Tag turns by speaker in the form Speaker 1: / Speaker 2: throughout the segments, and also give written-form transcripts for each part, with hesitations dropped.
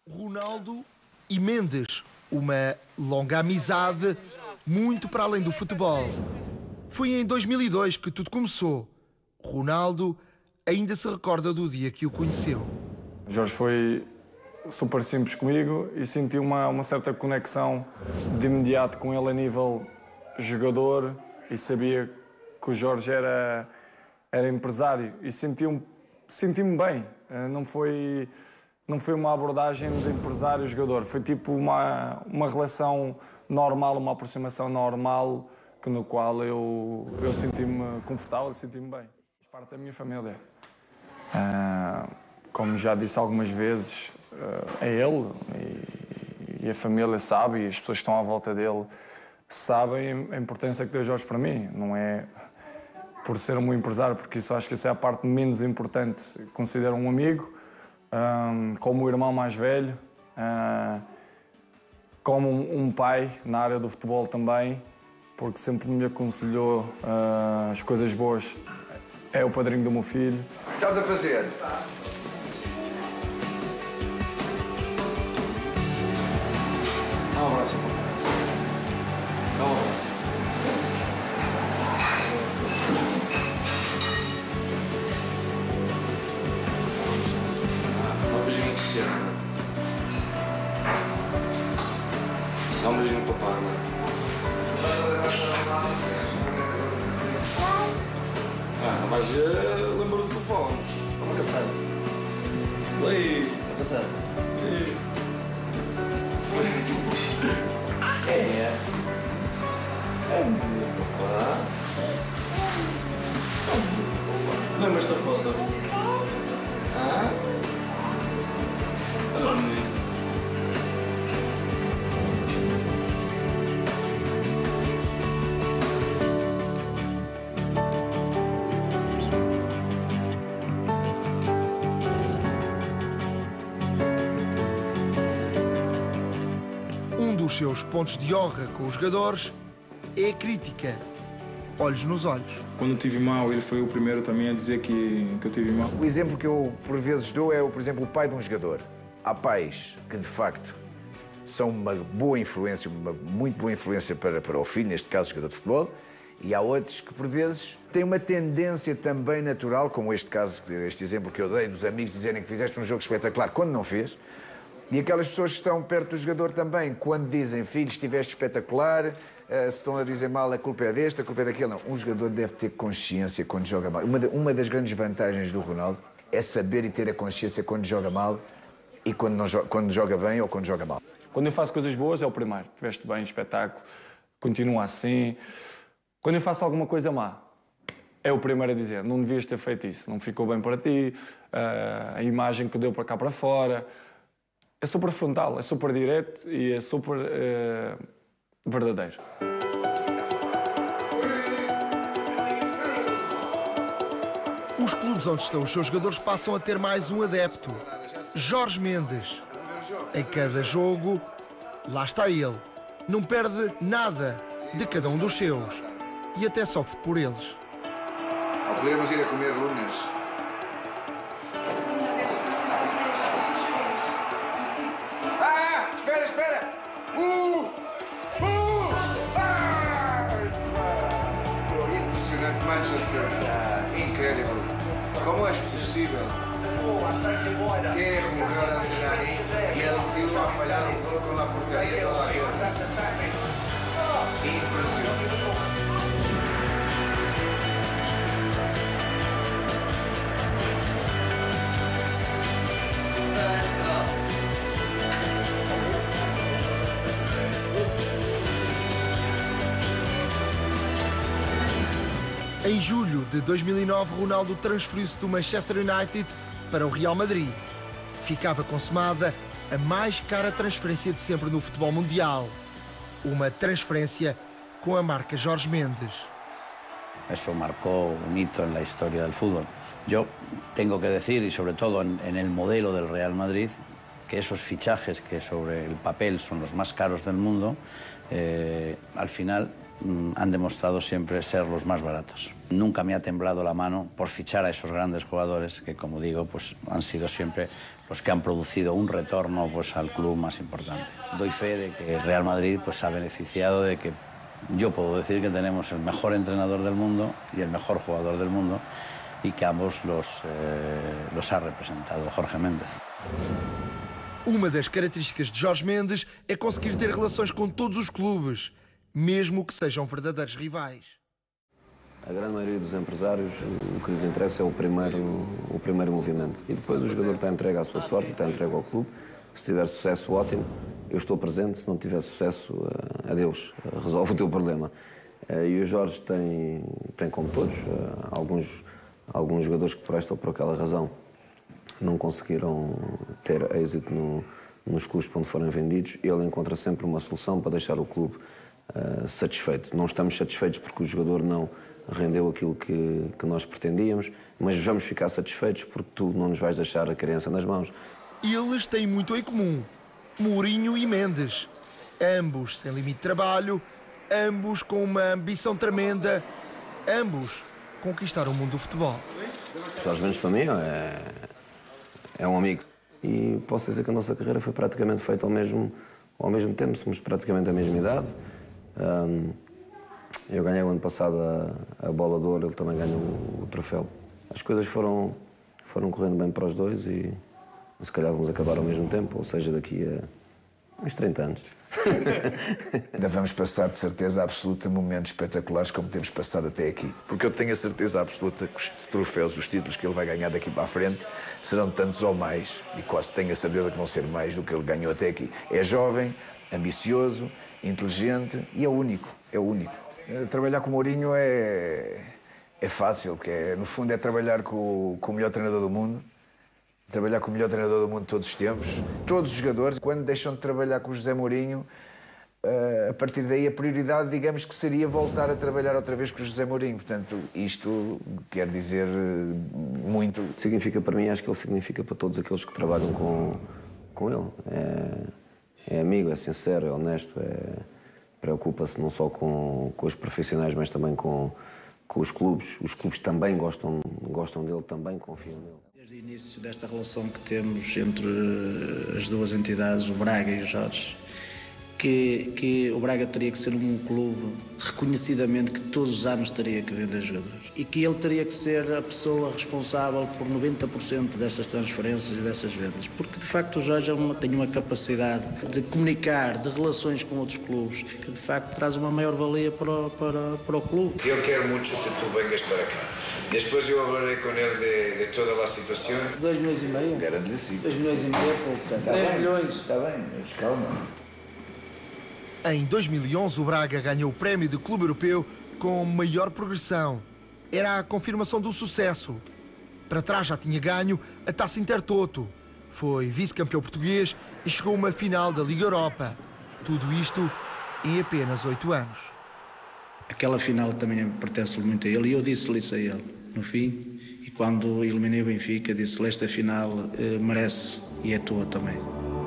Speaker 1: Ronaldo e Mendes, uma longa amizade muito para além do futebol. Foi em 2002 que tudo começou. Ronaldo ainda se recorda do dia que o conheceu.
Speaker 2: Jorge foi super simples comigo e senti uma certa conexão de imediato com ele a nível jogador e sabia que o Jorge era empresário e senti-me bem. Não foi uma abordagem de empresário-jogador, foi tipo uma relação normal, uma aproximação normal no qual eu senti-me confortável, senti-me bem. Faz parte da minha família. Como já disse algumas vezes, é ele e a família sabe, e as pessoas que estão à volta dele sabem a importância que deu Jorge para mim. Não é por ser um empresário, porque acho que essa é a parte menos importante. Considero um amigo, como o irmão mais velho, como um pai na área do futebol também, porque sempre me aconselhou as coisas boas. É o padrinho do meu filho.
Speaker 3: O que estás a fazer? Dá um abraço. Dá um abraço. Dá um beijinho que se ama. Dá um beijinho no papai, mano. Mas lembro do telefone. Vamos captar. Oi, está passado. Quem é? É o meu papá. Lembras da foto? Ah? Olha o menino.
Speaker 1: Os seus pontos de honra com os jogadores é a crítica, olhos nos olhos.
Speaker 4: Quando eu tive mal, ele foi o primeiro também a dizer que eu tive mal.
Speaker 3: O exemplo que eu, por vezes, dou é, por exemplo, o pai de um jogador. Há pais que, de facto, são uma boa influência, uma muito boa influência para o filho, neste caso, jogador de futebol, e há outros que, por vezes, têm uma tendência também natural, como este caso, este exemplo que eu dei, dos amigos dizerem que fizeste um jogo espetacular quando não fez. E aquelas pessoas que estão perto do jogador também, quando dizem, filho, estiveste espetacular, se estão a dizer mal, a culpa é deste, a culpa é daquele. Não, um jogador deve ter consciência quando joga mal. Uma das grandes vantagens do Ronaldo é saber e ter a consciência quando joga mal e quando joga bem ou quando joga mal.
Speaker 2: Quando eu faço coisas boas é o primeiro. Tiveste bem, espetáculo, continua assim. Quando eu faço alguma coisa má, é o primeiro a dizer, não devias ter feito isso, não ficou bem para ti, a imagem que deu para cá para fora. É super frontal, é super direto e é super verdadeiro.
Speaker 1: Os clubes onde estão os seus jogadores passam a ter mais um adepto, Jorge Mendes. Em cada jogo, lá está ele. Não perde nada de cada um dos seus e até sofre por eles.
Speaker 3: Poderíamos ir a comer lunas. Espera! Impressionante, Manchester. Incrível. Como é possível? Que jugador de Dani y el tío ha fallado un gol con la portería todavía. Impresionante.
Speaker 1: Em julho de 2009, Ronaldo transferiu-se do Manchester United para o Real Madrid. Ficava consumada a mais cara transferência de sempre no futebol mundial. Uma transferência com a marca Jorge Mendes.
Speaker 5: Eso marcó un hito en la historia del fútbol. Yo tengo que decir, y sobre todo en el modelo del Real Madrid, que esos fichajes que sobre el papel son los más caros del mundo, al final han demostrado siempre ser los más baratos. Nunca me ha temblado la mano por fichar a esos grandes jugadores que, como digo, pues han sido siempre los que han producido un retorno pues al club más importante. Doy fe de que Real Madrid pues ha beneficiado de que yo puedo decir que tenemos el mejor entrenador del mundo y el mejor jugador del mundo y que ambos los ha representado Jorge Méndez.
Speaker 1: Uma das características de Jorge Mendes é conseguir ter relações com todos os clubes, mesmo que sejam verdadeiros rivais.
Speaker 6: A grande maioria dos empresários, o que lhes interessa é o primeiro movimento. E depois o jogador está entregue à sua sorte, está entregue ao clube. Se tiver sucesso, ótimo. Eu estou presente. Se não tiver sucesso, adeus. Resolve o teu problema. E o Jorge tem como todos, alguns jogadores que prestam por aquela razão não conseguiram ter êxito nos clubes para onde forem vendidos. Ele encontra sempre uma solução para deixar o clube satisfeito. Não estamos satisfeitos porque o jogador não rendeu aquilo que nós pretendíamos, mas vamos ficar satisfeitos porque tu não nos vais deixar a criança nas mãos.
Speaker 1: Eles têm muito em comum, Mourinho e Mendes. Ambos sem limite de trabalho, ambos com uma ambição tremenda, ambos conquistaram o mundo do futebol.
Speaker 6: Jorge Mendes, para mim, é um amigo. E posso dizer que a nossa carreira foi praticamente feita ao mesmo tempo, somos praticamente a mesma idade. Eu ganhei o ano passado a Bola de Ouro, ele também ganhou o troféu. As coisas foram correndo bem para os dois e se calhar vamos acabar ao mesmo tempo, ou seja, daqui a uns 30 anos.
Speaker 3: Ainda vamos passar, de certeza absoluta, momentos espetaculares como temos passado até aqui. Porque eu tenho a certeza absoluta que os troféus, os títulos que ele vai ganhar daqui para a frente serão tantos ou mais, e quase tenho a certeza que vão ser mais do que ele ganhou até aqui. É jovem, ambicioso, inteligente e é único. Trabalhar com o Mourinho é fácil, porque no fundo é trabalhar com o melhor treinador do mundo. Trabalhar com o melhor treinador do mundo de todos os tempos. Todos os jogadores, quando deixam de trabalhar com o José Mourinho, a partir daí a prioridade, digamos que seria voltar a trabalhar outra vez com o José Mourinho. Portanto, isto quer dizer muito.
Speaker 6: Significa para mim, acho que ele significa para todos aqueles que trabalham com ele. É amigo, é sincero, é honesto, preocupa-se não só com os profissionais, mas também com os clubes. Os clubes também gostam dele, também confiam nele.
Speaker 7: Desde o início desta relação que temos entre as duas entidades, o Braga e o Jorge, que o Braga teria que ser um clube reconhecidamente que todos os anos teria que vender jogadores e que ele teria que ser a pessoa responsável por 90% dessas transferências e dessas vendas, porque de facto o Jorge tem uma capacidade de comunicar, de relações com outros clubes, que de facto traz uma maior valia para o clube.
Speaker 3: Eu quero muito que tu vengas para cá. Depois eu falarei com ele de toda a situação.
Speaker 8: 2,5 milhões?
Speaker 3: Garanto-lhe sim.
Speaker 8: 2,5 milhões é pouco. 3 milhões.
Speaker 3: Está bem, mas calma.
Speaker 1: Em 2011, o Braga ganhou o prémio de clube europeu com maior progressão. Era a confirmação do sucesso. Para trás já tinha ganho a Taça Intertoto. Foi vice-campeão português e chegou a uma final da Liga Europa. Tudo isto em apenas 8 anos.
Speaker 7: Aquela final também pertence-lhe muito a ele e eu disse-lhe isso a ele, no fim. E quando eliminei o Benfica, disse-lhe esta final merece e é tua também.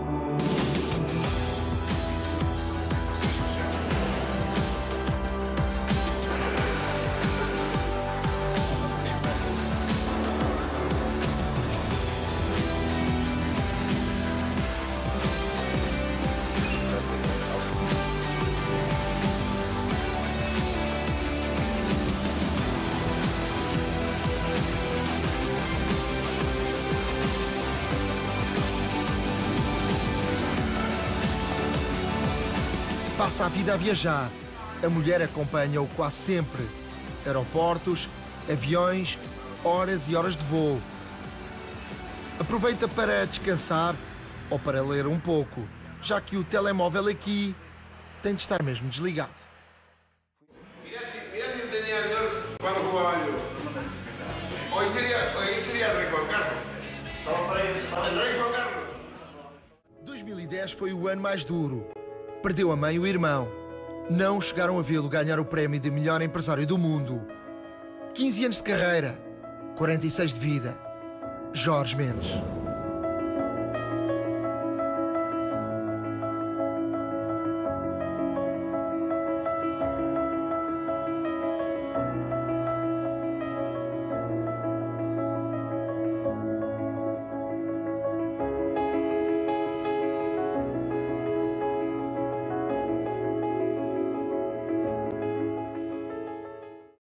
Speaker 1: Passa a vida a viajar. A mulher acompanha-o quase sempre. Aeroportos, aviões, horas e horas de voo. Aproveita para descansar ou para ler um pouco, já que o telemóvel aqui tem de estar mesmo desligado.
Speaker 9: Mira si tenía Dios cuando jugaba yo. Hoy sería Rey Juan Carlos. Rey Juan Carlos.
Speaker 1: 2010 foi o ano mais duro. Perdeu a mãe e o irmão. Não chegaram a vê-lo ganhar o prémio de melhor empresário do mundo. 15 anos de carreira, 46 de vida. Jorge Mendes.